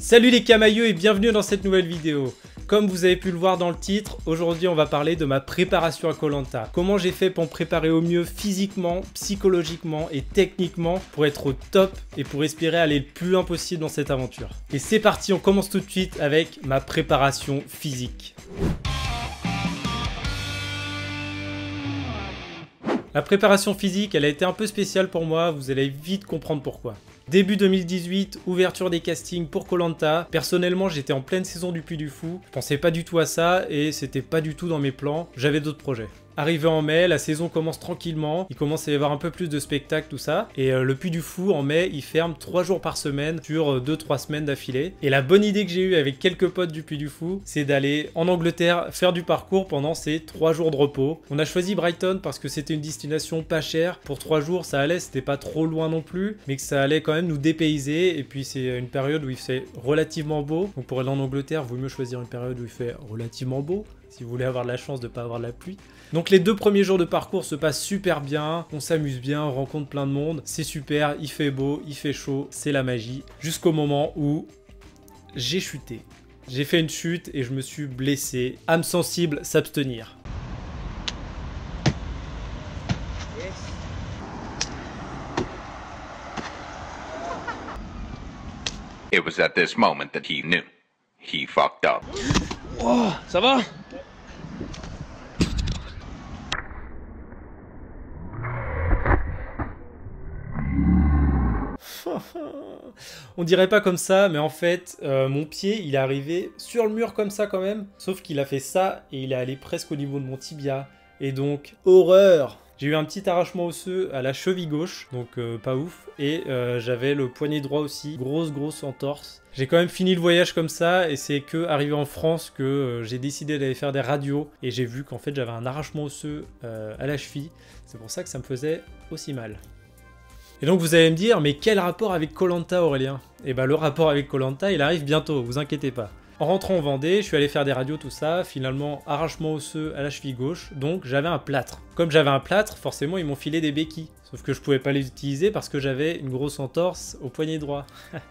Salut les camailleux et bienvenue dans cette nouvelle vidéo. Comme vous avez pu le voir dans le titre, aujourd'hui on va parler de ma préparation à Koh Lanta. Comment j'ai fait pour me préparer au mieux physiquement, psychologiquement et techniquement pour être au top et pour espérer aller le plus loin possible dans cette aventure. Et c'est parti, on commence tout de suite avec ma préparation physique. La préparation physique, elle a été un peu spéciale pour moi, vous allez vite comprendre pourquoi. Début 2018, ouverture des castings pour Koh Lanta. Personnellement, j'étais en pleine saison du Puy du Fou. Je pensais pas du tout à ça et c'était pas du tout dans mes plans. J'avais d'autres projets. Arrivé en mai, la saison commence tranquillement, il commence à y avoir un peu plus de spectacles, tout ça, et le Puy du Fou en mai, il ferme 3 jours par semaine sur 2-3 semaines d'affilée. Et la bonne idée que j'ai eue avec quelques potes du Puy du Fou, c'est d'aller en Angleterre faire du parcours pendant ces 3 jours de repos. On a choisi Brighton parce que c'était une destination pas chère, pour 3 jours ça allait, c'était pas trop loin non plus, mais que ça allait quand même nous dépayser, et puis c'est une période où il fait relativement beau, donc pour aller en Angleterre, il vaut mieux choisir une période où il fait relativement beau, si vous voulez avoir de la chance de ne pas avoir de la pluie. Donc les 2 premiers jours de parcours se passent super bien, on s'amuse bien, on rencontre plein de monde, c'est super, il fait beau, il fait chaud, c'est la magie. Jusqu'au moment où j'ai chuté. J'ai fait une chute et je me suis blessé. Âme sensible, s'abstenir. It was at this moment that he knew. He fucked up. Oh, ça va? On dirait pas comme ça, mais en fait, mon pied, il est arrivé sur le mur comme ça quand même. Sauf qu'il a fait ça et il est allé presque au niveau de mon tibia. Et donc, horreur! J'ai eu un petit arrachement osseux à la cheville gauche, donc pas ouf. Et j'avais le poignet droit aussi, grosse entorse. J'ai quand même fini le voyage comme ça, et c'est que arrivé en France que j'ai décidé d'aller faire des radios. Et j'ai vu qu'en fait j'avais un arrachement osseux à la cheville. C'est pour ça que ça me faisait aussi mal. Et donc vous allez me dire, mais quel rapport avec Koh Lanta, Aurélien? Et bah le rapport avec Koh Lanta, il arrive bientôt, vous inquiétez pas. En rentrant en Vendée, je suis allé faire des radios, tout ça, finalement arrachement osseux à la cheville gauche, donc j'avais un plâtre. Comme j'avais un plâtre, forcément ils m'ont filé des béquilles, sauf que je pouvais pas les utiliser parce que j'avais une grosse entorse au poignet droit.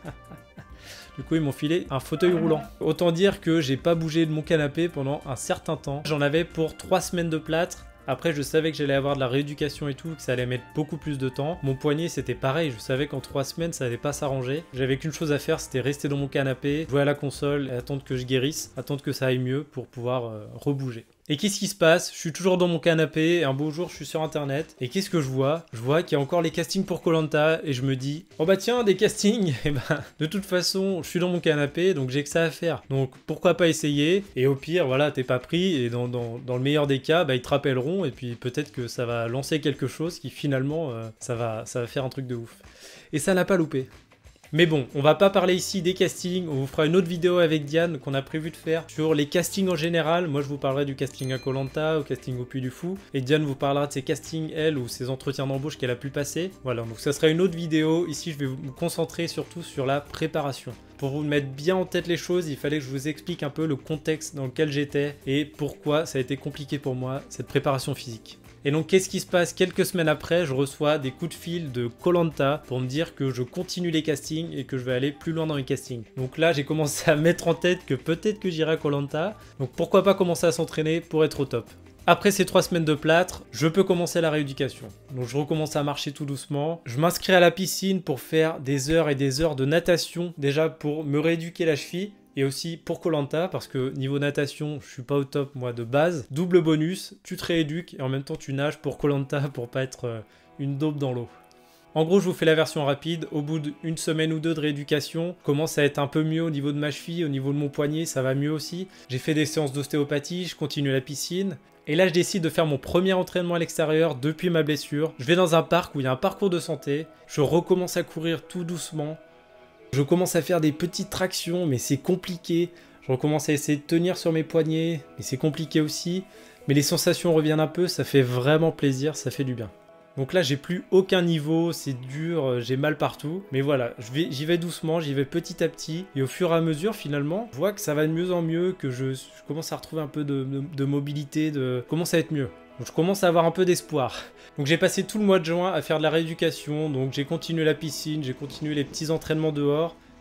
Du coup, ils m'ont filé un fauteuil roulant. Autant dire que j'ai pas bougé de mon canapé pendant un certain temps. J'en avais pour 3 semaines de plâtre. Après, je savais que j'allais avoir de la rééducation et tout, que ça allait mettre beaucoup plus de temps. Mon poignet, c'était pareil. Je savais qu'en 3 semaines, ça allait pas s'arranger. J'avais qu'une chose à faire, c'était rester dans mon canapé, jouer à la console et attendre que je guérisse, attendre que ça aille mieux pour pouvoir rebouger. Et qu'est-ce qui se passe? Je suis toujours dans mon canapé et un beau jour je suis sur internet et qu'est-ce que je vois? Je vois qu'il y a encore les castings pour Koh Lanta et je me dis oh bah tiens, des castings. Et ben de toute façon je suis dans mon canapé donc j'ai que ça à faire, donc pourquoi pas essayer? Et au pire voilà, t'es pas pris et dans le meilleur des cas bah ils te rappelleront et puis peut-être que ça va lancer quelque chose qui finalement ça va faire un truc de ouf. Et ça n'a pas loupé. Mais bon, on va pas parler ici des castings, on vous fera une autre vidéo avec Diane qu'on a prévu de faire sur les castings en général. Moi je vous parlerai du casting à Koh Lanta, au casting au Puy du Fou, et Diane vous parlera de ses castings, elle, ou ses entretiens d'embauche qu'elle a pu passer. Voilà, donc ça sera une autre vidéo. Ici je vais me concentrer surtout sur la préparation. Pour vous mettre bien en tête les choses, il fallait que je vous explique un peu le contexte dans lequel j'étais et pourquoi ça a été compliqué pour moi, cette préparation physique. Et donc qu'est-ce qui se passe? Quelques semaines après, je reçois des coups de fil de Koh Lanta pour me dire que je continue les castings et que je vais aller plus loin dans les castings. Donc là, j'ai commencé à mettre en tête que peut-être que j'irai à Koh Lanta. Donc pourquoi pas commencer à s'entraîner pour être au top. Après ces 3 semaines de plâtre, je peux commencer la rééducation. Donc je recommence à marcher tout doucement. Je m'inscris à la piscine pour faire des heures et des heures de natation, déjà pour me rééduquer la cheville. Et aussi pour Koh Lanta, parce que niveau natation, je suis pas au top moi de base. Double bonus, tu te rééduques et en même temps tu nages pour Koh Lanta pour pas être une daube dans l'eau. En gros, je vous fais la version rapide. Au bout d'une semaine ou deux de rééducation, commence à être un peu mieux au niveau de ma cheville, au niveau de mon poignet, ça va mieux aussi. J'ai fait des séances d'ostéopathie, je continue la piscine. Et là, je décide de faire mon premier entraînement à l'extérieur depuis ma blessure. Je vais dans un parc où il y a un parcours de santé. Je recommence à courir tout doucement. Je commence à faire des petites tractions, mais c'est compliqué. Je recommence à essayer de tenir sur mes poignets, mais c'est compliqué aussi. Mais les sensations reviennent un peu, ça fait vraiment plaisir, ça fait du bien. Donc là, j'ai plus aucun niveau, c'est dur, j'ai mal partout. Mais voilà, j'y vais doucement, j'y vais petit à petit. Et au fur et à mesure, finalement, je vois que ça va de mieux en mieux, que je commence à retrouver un peu de mobilité, commence à être mieux. Donc je commence à avoir un peu d'espoir. Donc j'ai passé tout le mois de juin à faire de la rééducation, donc j'ai continué la piscine, j'ai continué les petits entraînements dehors.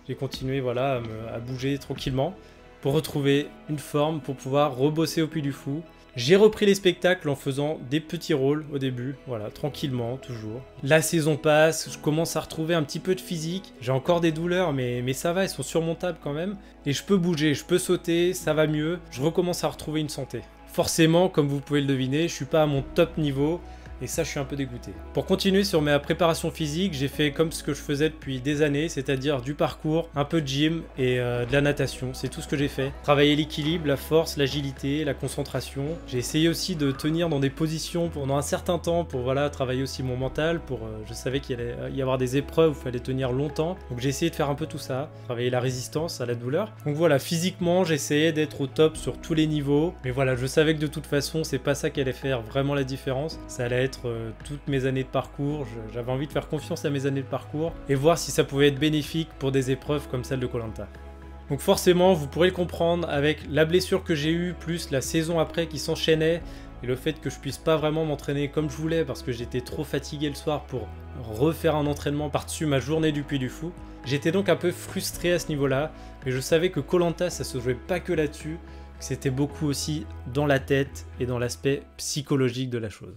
j'ai continué voilà, à bouger tranquillement pour retrouver une forme, pour pouvoir rebosser au Puy du Fou. J'ai repris les spectacles en faisant des petits rôles au début, voilà, tranquillement, toujours. La saison passe, je commence à retrouver un petit peu de physique. J'ai encore des douleurs, mais ça va, elles sont surmontables quand même. Et je peux bouger, je peux sauter, ça va mieux. Je recommence à retrouver une santé. Forcément, comme vous pouvez le deviner, je suis pas à mon top niveau. Et ça, je suis un peu dégoûté. Pour continuer sur ma préparation physique, j'ai fait comme ce que je faisais depuis des années, c'est-à-dire du parcours, un peu de gym et de la natation. C'est tout ce que j'ai fait. Travailler l'équilibre, la force, l'agilité, la concentration. J'ai essayé aussi de tenir dans des positions pendant un certain temps pour voilà, travailler aussi mon mental. Je savais qu'il allait y avoir des épreuves où il fallait tenir longtemps. Donc j'ai essayé de faire un peu tout ça. Travailler la résistance à la douleur. Donc voilà, physiquement, j'essayais d'être au top sur tous les niveaux. Mais voilà, je savais que de toute façon, c'est pas ça qui allait faire vraiment la différence. Ça allait être toutes mes années de parcours, j'avais envie de faire confiance à mes années de parcours et voir si ça pouvait être bénéfique pour des épreuves comme celle de Koh Lanta. Donc forcément, vous pourrez le comprendre avec la blessure que j'ai eue, plus la saison après qui s'enchaînait, et le fait que je puisse pas vraiment m'entraîner comme je voulais parce que j'étais trop fatigué le soir pour refaire un entraînement par-dessus ma journée du Puy du Fou. J'étais donc un peu frustré à ce niveau-là, mais je savais que Koh Lanta, ça se jouait pas que là-dessus, que c'était beaucoup aussi dans la tête et dans l'aspect psychologique de la chose.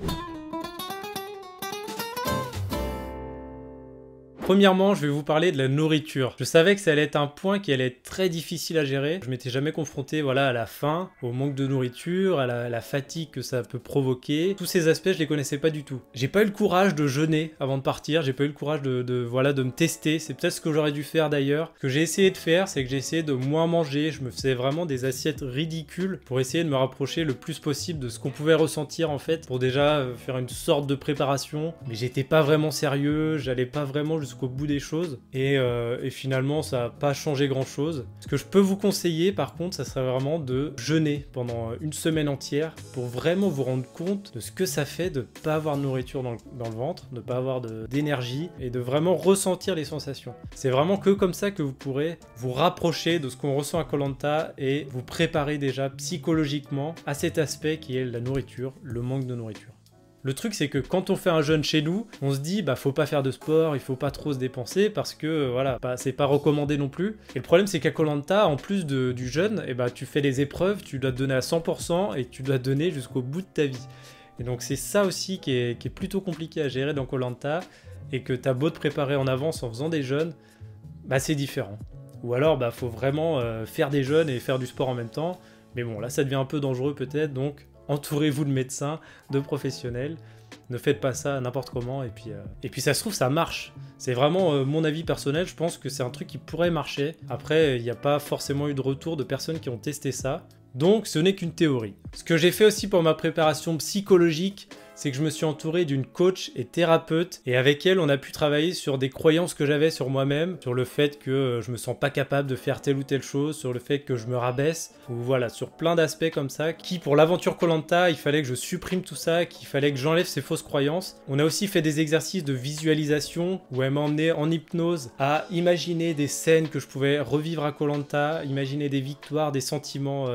Premièrement, je vais vous parler de la nourriture. Je savais que ça allait être un point qui allait être très difficile à gérer. Je m'étais jamais confronté voilà, à la faim, au manque de nourriture, à la fatigue que ça peut provoquer. Tous ces aspects, je les connaissais pas du tout. J'ai pas eu le courage de jeûner avant de partir. J'ai pas eu le courage de me tester. C'est peut-être ce que j'aurais dû faire d'ailleurs. Ce que j'ai essayé de faire, c'est que j'ai essayé de moins manger. Je me faisais vraiment des assiettes ridicules pour essayer de me rapprocher le plus possible de ce qu'on pouvait ressentir en fait, pour déjà faire une sorte de préparation. Mais j'étais pas vraiment sérieux. J'allais pas vraiment jusqu'au bout des choses et finalement ça n'a pas changé grand chose. Ce que je peux vous conseiller par contre, ça serait vraiment de jeûner pendant une semaine entière pour vraiment vous rendre compte de ce que ça fait de ne pas avoir de nourriture dans le ventre, de ne pas avoir d'énergie et de vraiment ressentir les sensations. C'est vraiment que comme ça que vous pourrez vous rapprocher de ce qu'on ressent à Koh Lanta et vous préparer déjà psychologiquement à cet aspect qui est la nourriture, le manque de nourriture. Le truc, c'est que quand on fait un jeûne chez nous, on se dit, faut pas faire de sport, il faut pas trop se dépenser parce que, voilà, c'est pas recommandé non plus. Et le problème, c'est qu'à Koh Lanta, en plus du jeûne, tu fais les épreuves, tu dois te donner à 100% et tu dois te donner jusqu'au bout de ta vie. Et donc, c'est ça aussi qui est plutôt compliqué à gérer dans Koh Lanta et que t'as beau te préparer en avance en faisant des jeûnes, c'est différent. Ou alors, faut vraiment faire des jeûnes et faire du sport en même temps. Mais bon, là, ça devient un peu dangereux peut-être, donc entourez-vous de médecins, de professionnels. Ne faites pas ça n'importe comment. Et puis ça se trouve, ça marche. C'est vraiment mon avis personnel. Je pense que c'est un truc qui pourrait marcher. Après, il n'y a pas forcément eu de retour de personnes qui ont testé ça. Donc, ce n'est qu'une théorie. Ce que j'ai fait aussi pour ma préparation psychologique, c'est que je me suis entouré d'une coach et thérapeute et avec elle on a pu travailler sur des croyances que j'avais sur moi-même, sur le fait que je me sens pas capable de faire telle ou telle chose, sur le fait que je me rabaisse, ou voilà, sur plein d'aspects comme ça, qui pour l'aventure Koh Lanta, il fallait que je supprime tout ça, qu'il fallait que j'enlève ces fausses croyances. On a aussi fait des exercices de visualisation où elle m'a emmené en hypnose à imaginer des scènes que je pouvais revivre à Koh Lanta, imaginer des victoires, des sentiments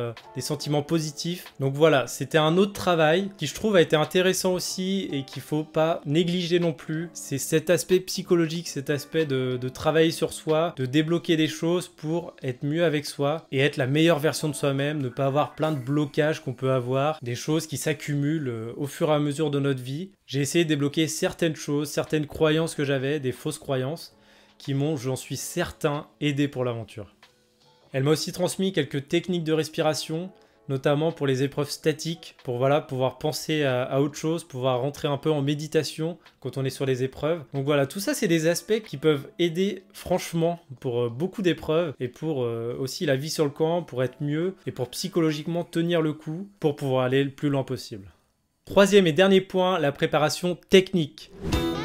positifs. Donc voilà, c'était un autre travail qui je trouve a été intéressant aussi et qu'il faut pas négliger non plus. C'est cet aspect psychologique, cet aspect de travailler sur soi, de débloquer des choses pour être mieux avec soi et être la meilleure version de soi-même, ne pas avoir plein de blocages qu'on peut avoir, des choses qui s'accumulent au fur et à mesure de notre vie. J'ai essayé de débloquer certaines choses, certaines croyances que j'avais, des fausses croyances, qui m'ont, j'en suis certain, aidé pour l'aventure. Elle m'a aussi transmis quelques techniques de respiration, notamment pour les épreuves statiques, pour pouvoir penser à autre chose, pouvoir rentrer un peu en méditation quand on est sur les épreuves. Donc voilà, tout ça c'est des aspects qui peuvent aider franchement pour beaucoup d'épreuves et pour aussi la vie sur le camp, pour être mieux et pour psychologiquement tenir le coup pour pouvoir aller le plus loin possible. Troisième et dernier point, la préparation technique.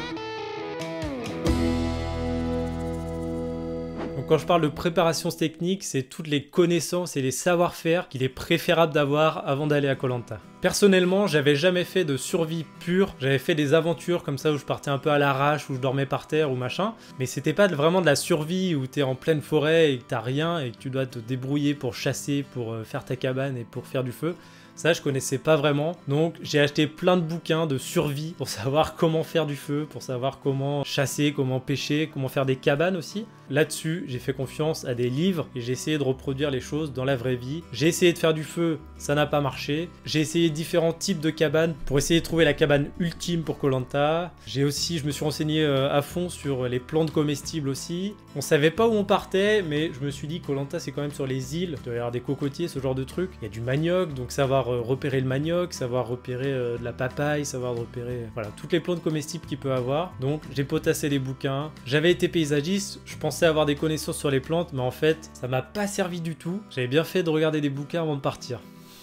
Quand je parle de préparation technique, c'est toutes les connaissances et les savoir-faire qu'il est préférable d'avoir avant d'aller à Koh Lanta. Personnellement, j'avais jamais fait de survie pure, j'avais fait des aventures comme ça où je partais un peu à l'arrache, où je dormais par terre ou machin, mais c'était pas vraiment de la survie où t'es en pleine forêt et que t'as rien et que tu dois te débrouiller pour chasser, pour faire ta cabane et pour faire du feu. Ça, je connaissais pas vraiment. Donc, j'ai acheté plein de bouquins de survie pour savoir comment faire du feu, pour savoir comment chasser, comment pêcher, comment faire des cabanes aussi. Là-dessus, j'ai fait confiance à des livres et j'ai essayé de reproduire les choses dans la vraie vie. J'ai essayé de faire du feu, ça n'a pas marché. J'ai essayé différents types de cabanes pour essayer de trouver la cabane ultime pour Koh Lanta. Je me suis renseigné à fond sur les plantes comestibles aussi. On savait pas où on partait, mais je me suis dit Koh Lanta c'est quand même sur les îles. Il doit y avoir des cocotiers, ce genre de trucs. Il y a du manioc, donc savoir repérer le manioc, savoir repérer de la papaye, savoir repérer voilà, toutes les plantes comestibles qu'il peut avoir. Donc j'ai potassé les bouquins. J'avais été paysagiste, je pensais avoir des connaissances sur les plantes, mais en fait ça m'a pas servi du tout. J'avais bien fait de regarder des bouquins avant de partir.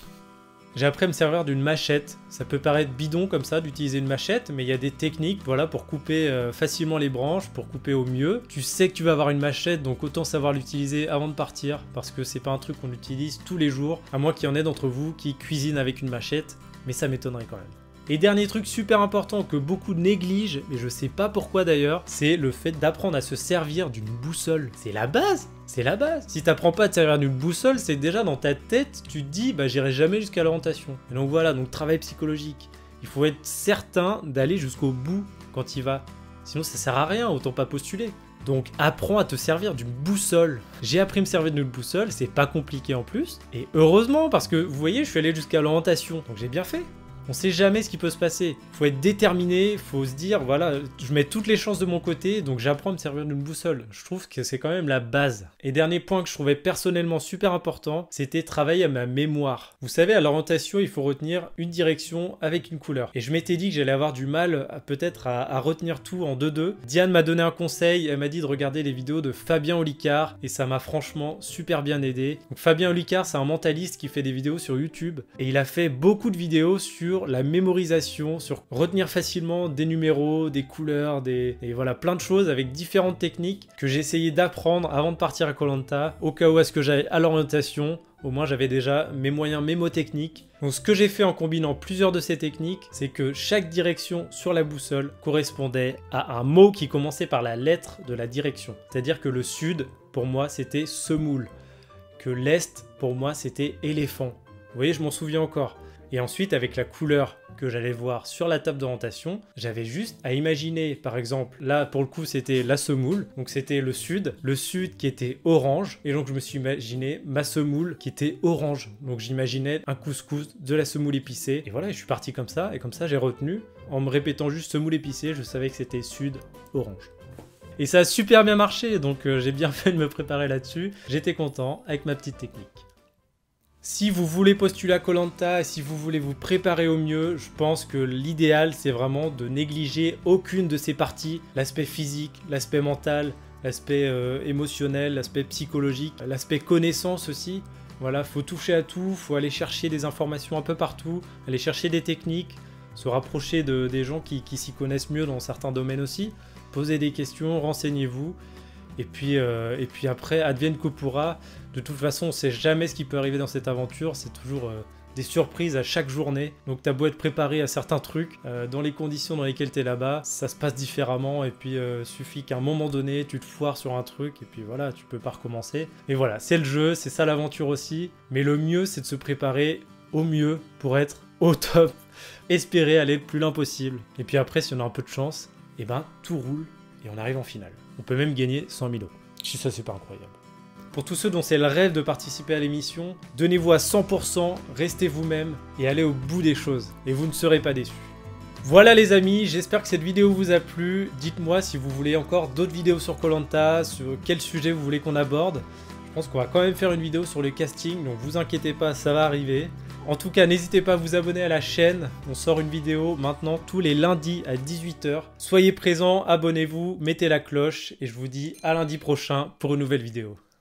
J'ai appris à me servir d'une machette. Ça peut paraître bidon comme ça d'utiliser une machette, mais il y a des techniques voilà, pour couper facilement les branches, pour couper au mieux. Tu sais que tu vas avoir une machette, donc autant savoir l'utiliser avant de partir, parce que c'est pas un truc qu'on utilise tous les jours, à moins qu'il y en ait d'entre vous qui cuisinent avec une machette, mais ça m'étonnerait quand même. Et dernier truc super important que beaucoup négligent, mais je sais pas pourquoi d'ailleurs, c'est le fait d'apprendre à se servir d'une boussole. C'est la base. C'est la base. Si t'apprends pas à te servir d'une boussole, c'est déjà dans ta tête, tu te dis bah j'irai jamais jusqu'à l'orientation. Et donc voilà, donc travail psychologique. Il faut être certain d'aller jusqu'au bout quand il va. Sinon ça sert à rien, autant pas postuler. Donc apprends à te servir d'une boussole. J'ai appris à me servir d'une boussole, c'est pas compliqué en plus. Et heureusement parce que vous voyez, je suis allé jusqu'à l'orientation, donc j'ai bien fait. On sait jamais ce qui peut se passer. Faut être déterminé, faut se dire, voilà, je mets toutes les chances de mon côté, donc j'apprends à me servir d'une boussole. Je trouve que c'est quand même la base. Et dernier point que je trouvais personnellement super important, c'était travailler à ma mémoire. Vous savez, à l'orientation, il faut retenir une direction avec une couleur. Et je m'étais dit que j'allais avoir du mal peut-être à retenir tout en 2-2. Diane m'a donné un conseil, elle m'a dit de regarder les vidéos de Fabien Olicard, et ça m'a franchement super bien aidé. Donc Fabien Olicard, c'est un mentaliste qui fait des vidéos sur YouTube, et il a fait beaucoup de vidéos sur la mémorisation, sur retenir facilement des numéros, des couleurs, et voilà, plein de choses avec différentes techniques que j'ai essayé d'apprendre avant de partir à Koh Lanta, au cas où est-ce que j'allais à l'orientation. Au moins j'avais déjà mes moyens mémotechniques. Donc ce que j'ai fait en combinant plusieurs de ces techniques, c'est que chaque direction sur la boussole correspondait à un mot qui commençait par la lettre de la direction. C'est-à-dire que le sud, pour moi, c'était semoule. Que l'est, pour moi, c'était éléphant. Vous voyez, je m'en souviens encore. Et ensuite, avec la couleur que j'allais voir sur la table d'orientation, j'avais juste à imaginer, par exemple, là pour le coup c'était la semoule, donc c'était le sud qui était orange, et donc je me suis imaginé ma semoule qui était orange, donc j'imaginais un couscous, de la semoule épicée, et voilà, je suis parti comme ça, et comme ça j'ai retenu, en me répétant juste semoule épicée, je savais que c'était sud orange. Et ça a super bien marché, donc j'ai bien fait de me préparer là-dessus, j'étais content avec ma petite technique. Si vous voulez postuler à Koh Lanta et si vous voulez vous préparer au mieux, je pense que l'idéal c'est vraiment de négliger aucune de ces parties, l'aspect physique, l'aspect mental, l'aspect émotionnel, l'aspect psychologique, l'aspect connaissance aussi. Voilà, faut toucher à tout, faut aller chercher des informations un peu partout, aller chercher des techniques, se rapprocher des gens qui s'y connaissent mieux dans certains domaines aussi, poser des questions, renseignez-vous. Et puis après, advienne que pourra. De toute façon, on sait jamais ce qui peut arriver dans cette aventure. C'est toujours des surprises à chaque journée. Donc t'as beau être préparé à certains trucs, dans les conditions dans lesquelles t'es là-bas, ça se passe différemment. Et puis suffit qu'à un moment donné, tu te foires sur un truc. Et puis voilà, tu peux pas recommencer. Et voilà, c'est le jeu, c'est ça l'aventure aussi. Mais le mieux, c'est de se préparer au mieux pour être au top. Espérer aller le plus loin possible. Et puis après, si on a un peu de chance, et ben tout roule et on arrive en finale. On peut même gagner 100 000 €. Si ça, c'est pas incroyable. Pour tous ceux dont c'est le rêve de participer à l'émission, donnez-vous à 100%, restez vous-même et allez au bout des choses. Et vous ne serez pas déçus. Voilà les amis, j'espère que cette vidéo vous a plu. Dites-moi si vous voulez encore d'autres vidéos sur Koh Lanta, sur quel sujet vous voulez qu'on aborde. Je pense qu'on va quand même faire une vidéo sur le casting, donc vous inquiétez pas, ça va arriver. En tout cas, n'hésitez pas à vous abonner à la chaîne. On sort une vidéo maintenant tous les lundis à 18 h. Soyez présents, abonnez-vous, mettez la cloche et je vous dis à lundi prochain pour une nouvelle vidéo.